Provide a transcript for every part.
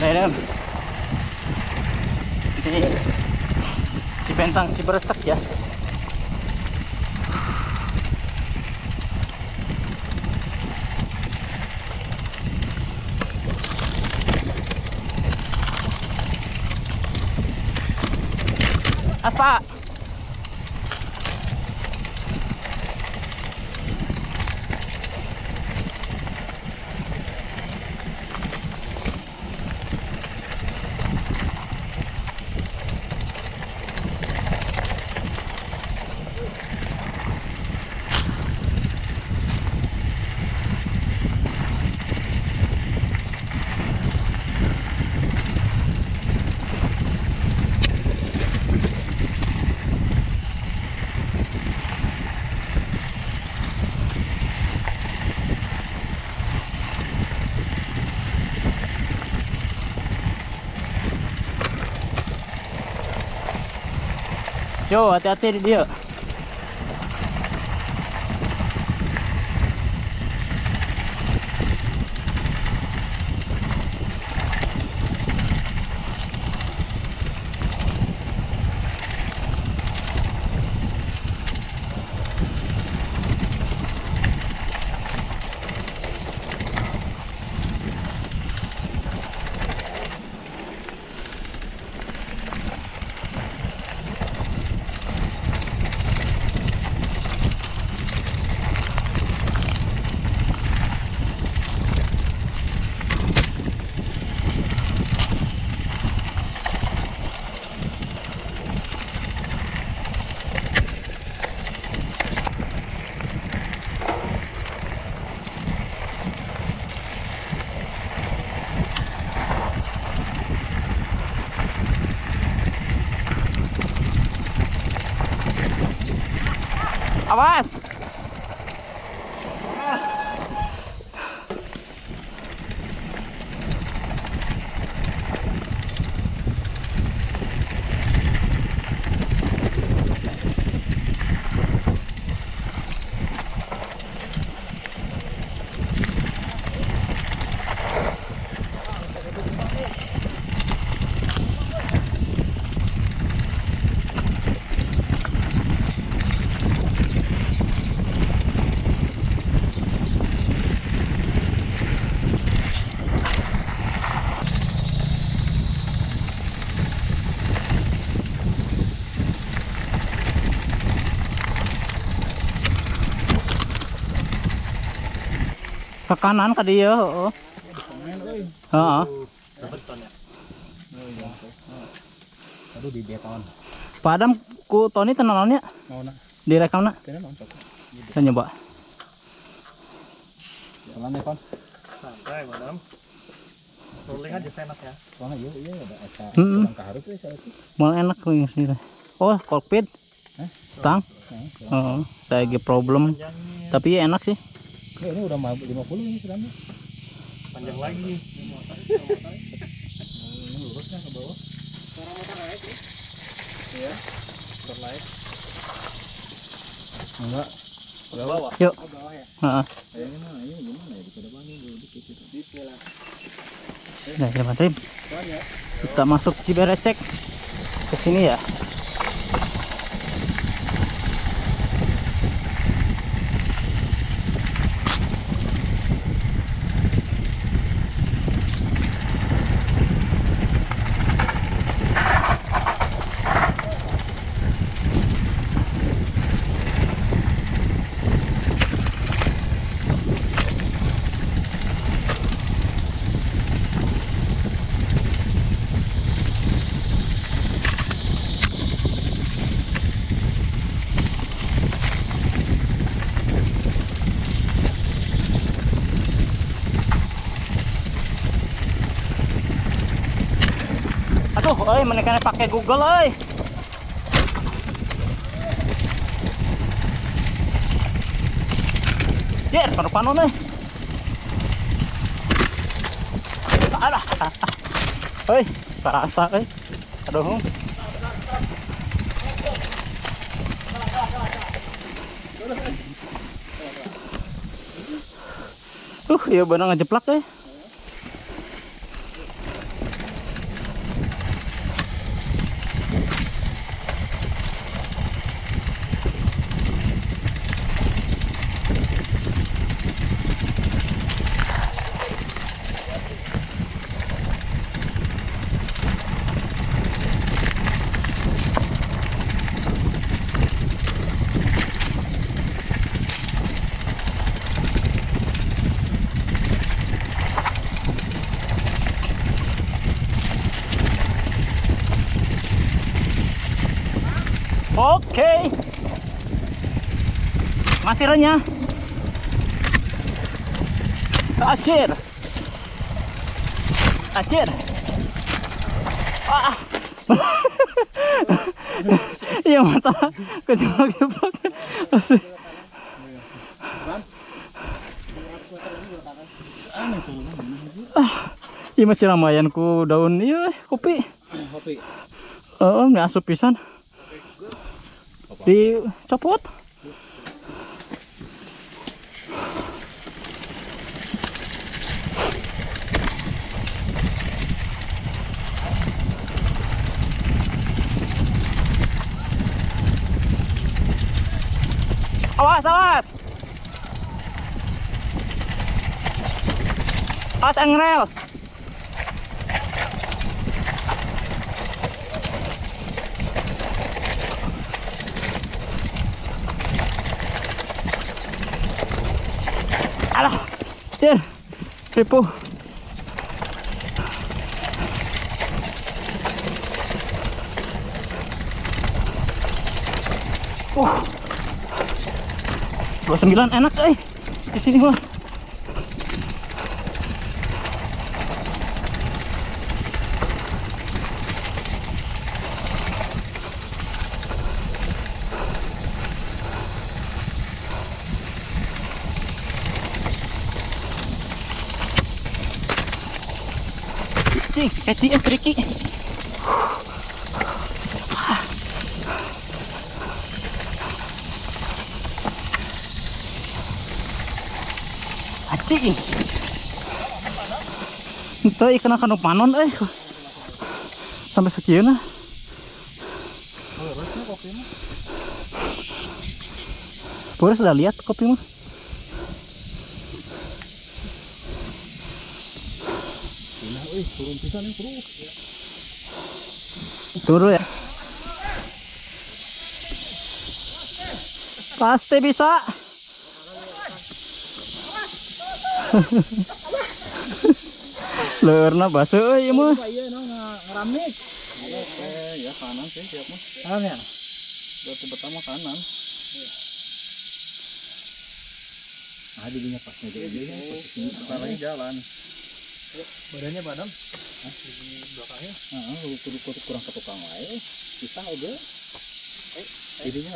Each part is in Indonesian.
Ayan. Di Cipentang Cibercek ya. Aspa. Yo, hati-hati di dia. Awas. Ke kanan ka dia, heeh. Heeh. Aduh di beton. Padam ku Tony tenonnya. Mau na. Direkamna. Kena nonton. Saya nyoba. Jalan ya, Kon. Santai, Madam. Rolling aja enak ya. Soalnya iya ada asa Mm-mm. kurang kaharep we saya itu. Mau enak wing sini. Oh, kokpit. Hah? Stang. Heeh. Saya ge problem. Panjangnya. Tapi enak sih. Ya, ini udah 50 ini sedangnya. Panjang lagi. Ini lurus kan ke bawah. Suara motor naik nih. Iya. Motor naik. Enggak. Ke bawah. Yuk. Ke bawah ya. Heeh. Kayaknya mah ini gimana ya di depannya dulu dikit gitu. Bismillah. Sudah ya, Madrim. Kita masuk Ciberecek. Ke sini ya. Aduh, menekannya pakai Google, Jer, panon Alah. Kerasa, Aduh. Ya benar ngejeplak, Oke. Masih renyah. Acir. Acir. Ah. Iya mata kejeblok. Iya mah ciramayan ku daun iya kopi. Kopi. Ini asup pisan. Dicopot. Awas, awas. Awas engrel. Alah, ya, ripuh. Wah, 29 enak, di sini mah. Kecil triki. Aci. Itu ikan akan panon sampai sekian nah. Boleh sudah lihat kopi mah. Turun pisan nih bro. Turun ya. Pasti bisa. Leurna basuh ieu mah. Iya no ngeramik. Ya kanan sih siap mah. Kanan ya. Berarti pertama kanan. Ah dinya pas ngede ya. Posisi sebentar lagi jalan. Badannya badan. Di belakangnya. Heeh, kudu kurang ke tukang wae. Bisa oge. Jadinya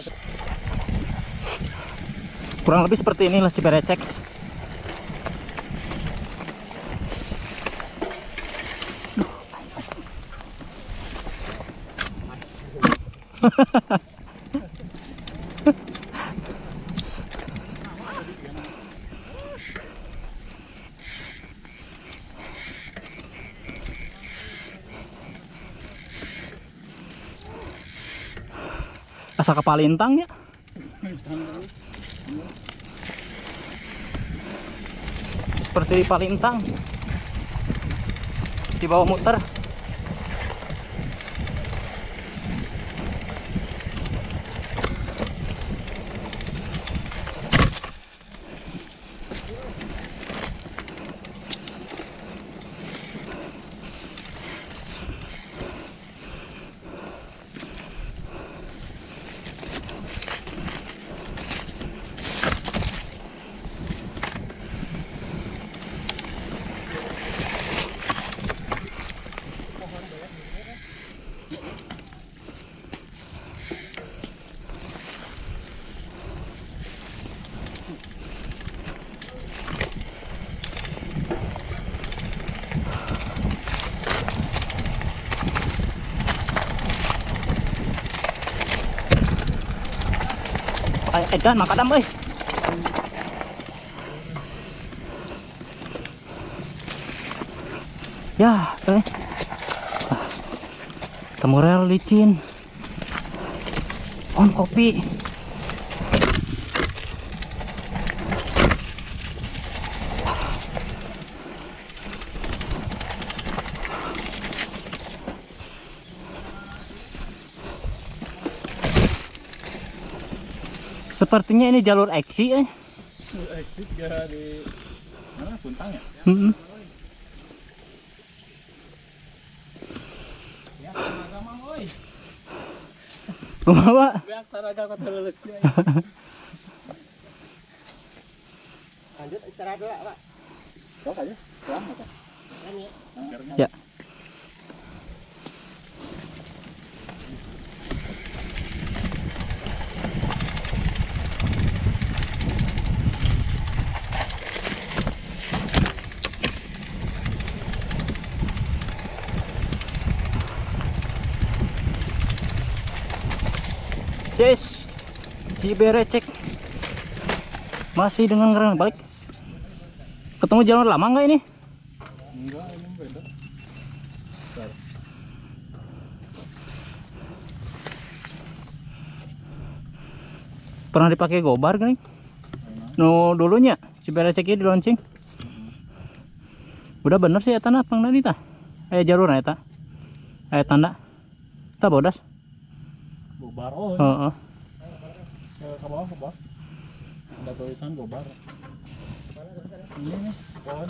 Kurang lebih seperti inilah Ciberecek. Asa kapalintang ya. Seperti di Palintang. Di bawah muter. Edan makadam euy. Ya, temurel licin. On kopi. Sepertinya ini jalur exit exit gak di mana Puntang ya? Ya, agama oi. Kumaha. Beak taraga kata lulus dia. Lanjut istirahat dulu, Pak. Sok aja. Pulang apa? Ya. Yes, Ciberecek masih dengan kerang balik. Ketemu jalan lama nggak ini? Enggak, emang beda. Pernah dipakai gobar kan? No dulunya Ciberecek ini di launching. Udah bener sih eta na pang tadi tah. Aya jalur eta. Aya tanda. Tah bodas. Gobar oh. Heeh. Ke bawah, ke bawah. Ada tulisan gobar. Ini nih, pohon.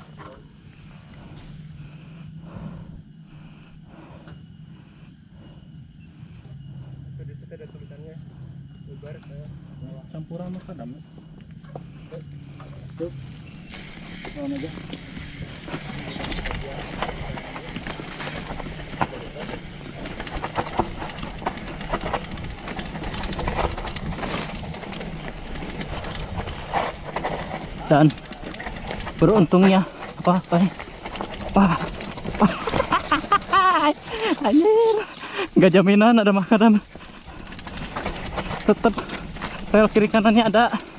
Di situ ada tulisannya gobar campuran makadam. Tuh. Lawan aja. Dan beruntungnya apa nih? Wah. Anjir. Enggak jaminan ada makadam. Tetap rel kiri kanannya ada.